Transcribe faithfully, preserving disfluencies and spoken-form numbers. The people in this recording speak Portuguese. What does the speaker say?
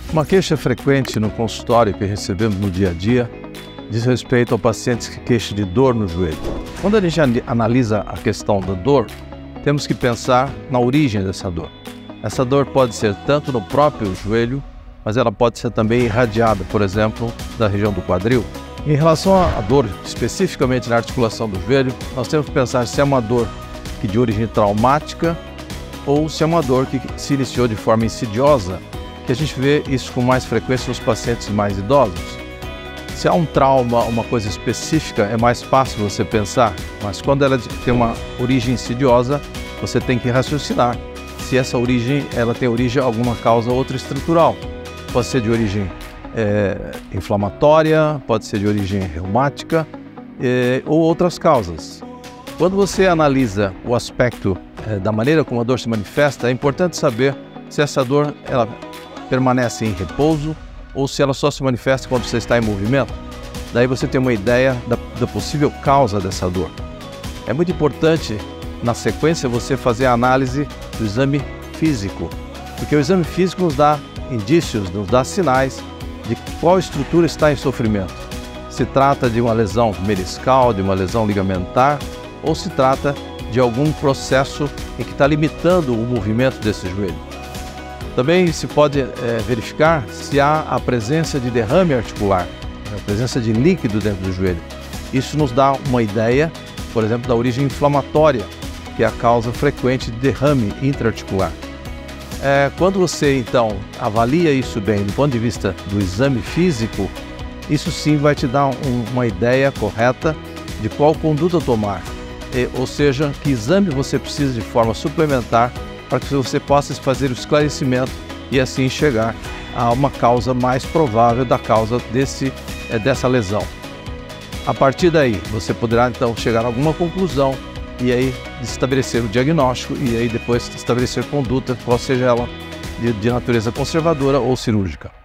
Uma queixa frequente no consultório que recebemos no dia a dia diz respeito ao paciente que queixa de dor no joelho. Quando a gente analisa a questão da dor, temos que pensar na origem dessa dor. Essa dor pode ser tanto no próprio joelho, mas ela pode ser também irradiada, por exemplo, da região do quadril. Em relação à dor, especificamente na articulação do joelho, nós temos que pensar se é uma dor que de origem traumática ou se é uma dor que se iniciou de forma insidiosa, que a gente vê isso com mais frequência nos pacientes mais idosos. Se há um trauma, uma coisa específica, é mais fácil você pensar, mas quando ela tem uma origem insidiosa, você tem que raciocinar se essa origem ela tem origem alguma causa outra estrutural. Pode ser de origem é, inflamatória, pode ser de origem reumática é, ou outras causas. Quando você analisa o aspecto é, da maneira como a dor se manifesta, é importante saber se essa dor ela permanece em repouso ou se ela só se manifesta quando você está em movimento. Daí você tem uma ideia da, da possível causa dessa dor. É muito importante, na sequência, você fazer a análise do exame físico, porque o exame físico nos dá indícios, nos dá sinais de qual estrutura está em sofrimento. Se trata de uma lesão meniscal, de uma lesão ligamentar, ou se trata de algum processo em que está limitando o movimento desse joelho. Também se pode é, verificar se há a presença de derrame articular, a presença de líquido dentro do joelho. Isso nos dá uma ideia, por exemplo, da origem inflamatória, que é a causa frequente de derrame intraarticular. É, quando você, então, avalia isso bem do ponto de vista do exame físico, isso sim vai te dar um, uma ideia correta de qual conduta tomar, e, ou seja, que exame você precisa de forma suplementar para que você possa fazer o esclarecimento e assim chegar a uma causa mais provável da causa desse, é, dessa lesão. A partir daí, você poderá então chegar a alguma conclusão e aí estabelecer o diagnóstico e aí depois estabelecer conduta, qual seja ela de, de natureza conservadora ou cirúrgica.